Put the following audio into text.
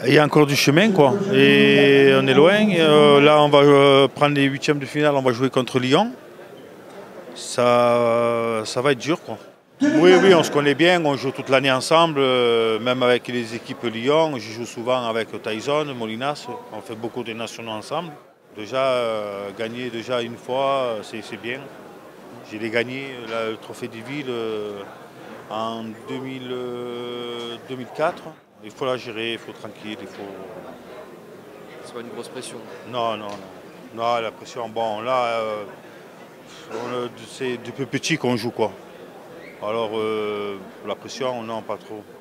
Il y a encore du chemin, quoi. Et on est loin. Là, on va prendre les huitièmes de finale, on va jouer contre Lyon. Ça va être dur, quoi. Oui, oui, on se connaît bien, on joue toute l'année ensemble, même avec les équipes Lyon. Je joue souvent avec Tyson, Molinas, on fait beaucoup de nationaux ensemble. Déjà, gagner déjà une fois, c'est bien. Je l'ai gagné, le trophée des villes, en 2004. Il faut la gérer, il faut tranquille, il faut... C'est pas une grosse pression. Non, non, non. Non, la pression, bon, là, c'est depuis petit qu'on joue, quoi. Alors, la pression, non, pas trop.